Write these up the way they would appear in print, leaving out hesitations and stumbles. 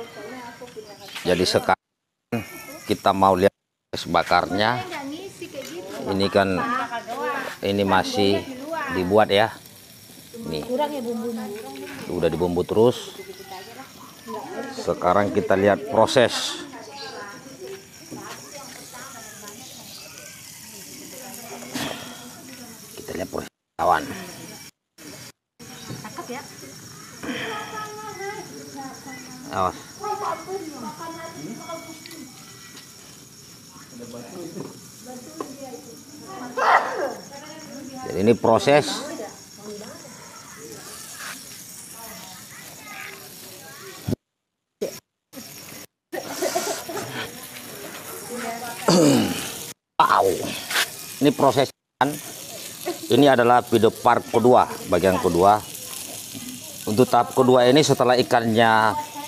Jadi sekarang kita mau lihat proses bakarnya. Ini kan masih dibuat ya. Nih udah dibumbu terus. Sekarang kita lihat proses. Kita lihat proses kawan. Awas. Jadi ini proses wow. Ini proses. Ini adalah video part kedua, bagian kedua. Untuk tahap kedua ini setelah ikannya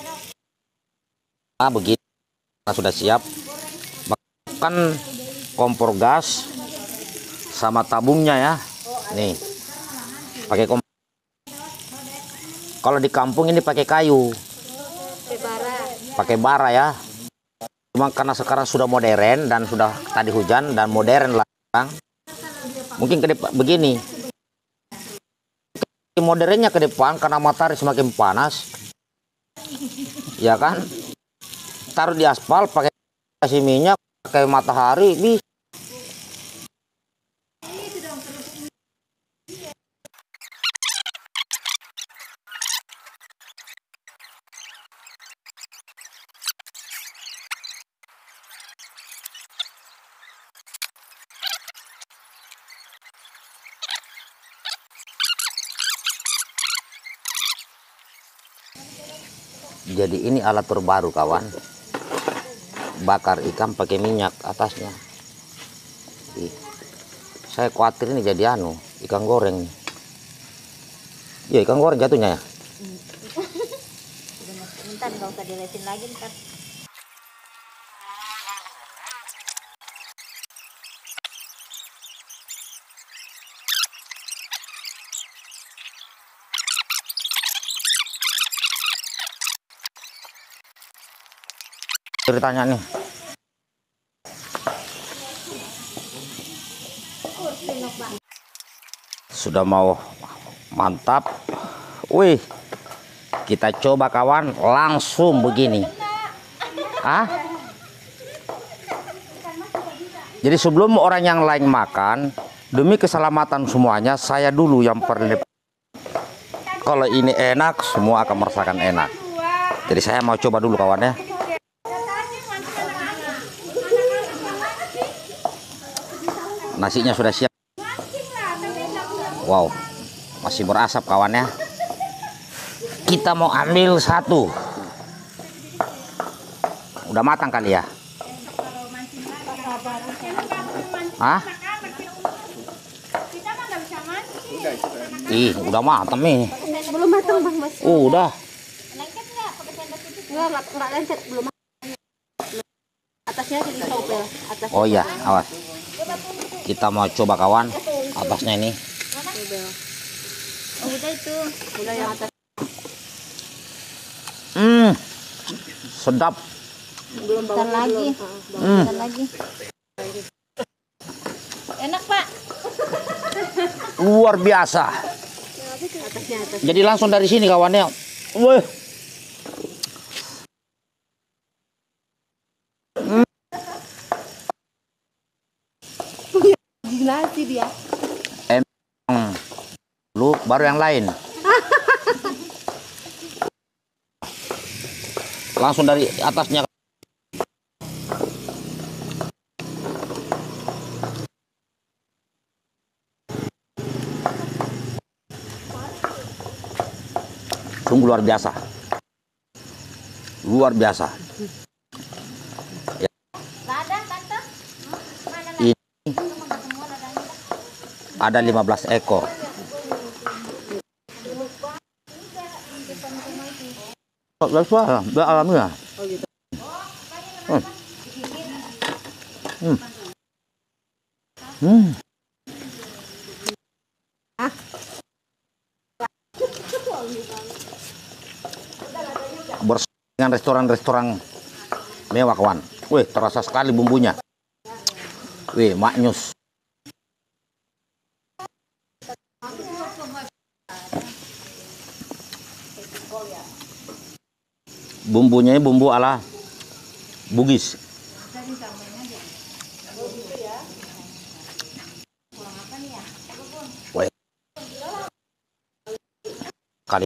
begini sudah siap, masukkan kompor gas sama tabungnya ya. Nih pakai kompor. Kalau di kampung ini pakai kayu, pakai bara ya. Cuma karena sekarang sudah modern dan sudah tadi hujan dan modern lah, mungkin ke depan begini. Modernnya ke depan karena matahari semakin panas, ya kan? Taruh di aspal, pakai kasih minyak, pakai matahari, bisa. Jadi ini alat terbaru kawan, bakar ikan pakai minyak atasnya. Saya khawatir ini jadi ikan goreng. Ya ikan goreng jatuhnya ya. Bentar, nggak usah dilesin lagi ntar. Ceritanya nih. Sudah mau mantap. Wih, kita coba kawan, langsung begini. Jadi sebelum orang yang lain makan, demi keselamatan semuanya, saya dulu yang paling. Kalau ini enak, semua akan merasakan enak. Jadi saya mau coba dulu kawan ya. Nasinya sudah siap. Wow, masih berasap kawannya. Kita mau ambil satu. Udah matang kali ya? Ih, udah matang nih. Belum matang bang mas. Udah. Enggak lengket, belum. Atasnya jadi topel. Oh iya, awas. Kita mau coba kawan, atasnya ini. Oh, udah itu, udah yang atas. Sedap. Bentar lagi. Bentar lagi. Enak pak. Luar biasa. Jadi langsung dari sini kawannya. Wah. Nasi dia. Lu baru yang lain. Langsung dari atasnya. Sungguh luar biasa. Luar biasa. Ya. Ini ada 15 ekor. Alhamdulillah. dengan restoran-restoran mewah kawan. Wih, terasa sekali bumbunya. Wih, maknyus. Bumbunya bumbu ala Bugis. Wih. Kali.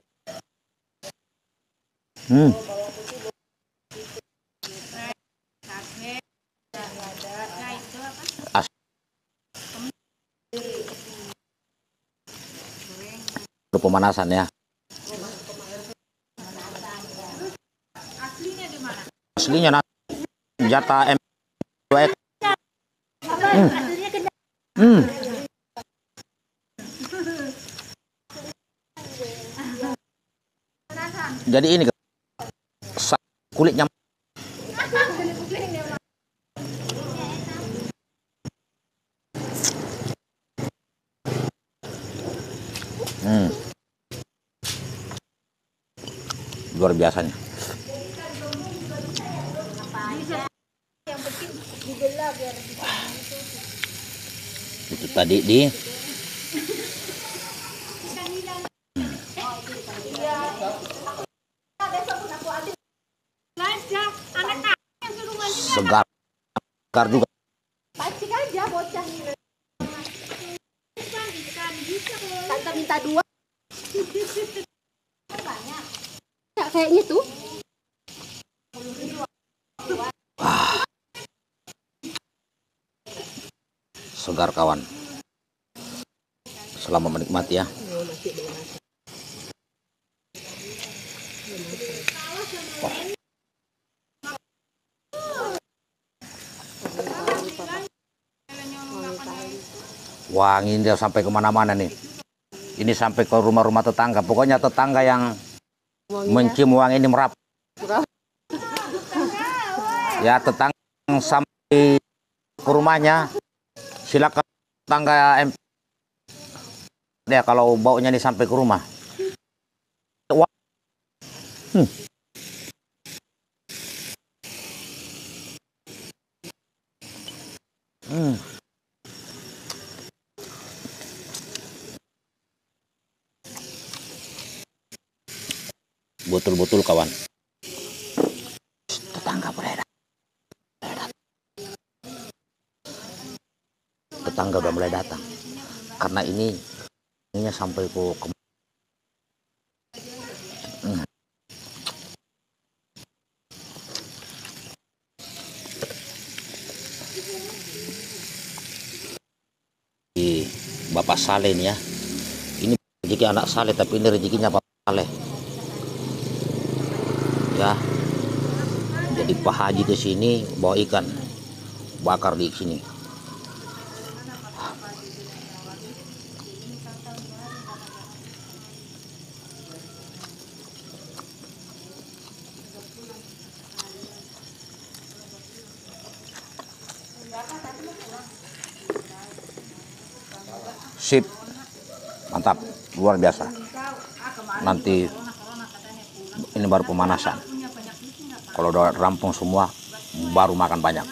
Pemanasan ya. Aslinya nanti jatah M2 ek. Jadi ini kulitnya luar biasanya. Itu tadi di segar, segar juga. Pacik aja bocah. Tante minta 2. Banyak. Ya, kayaknya tuh. Segar kawan. Selamat menikmati ya. Wangi dia sampai kemana-mana nih. Ini sampai ke rumah-rumah tetangga. Pokoknya tetangga yang mencium wangi ini merap. Ya tetangga yang sampai ke rumahnya, silakan tetangga ya kalau baunya nih sampai ke rumah. Betul-betul kawan. Tetangga beredar. Tetangga udah mulai datang. Karena ini sampai ke Bapak Saleh nih ya. Ini rezeki anak Saleh, tapi ini rezekinya Bapak Saleh. Ya. Jadi Pak Haji ke sini bawa ikan bakar di sini. Sip, mantap, luar biasa. Nanti ini baru pemanasan. Kalau udah rampung semua, baru makan banyak.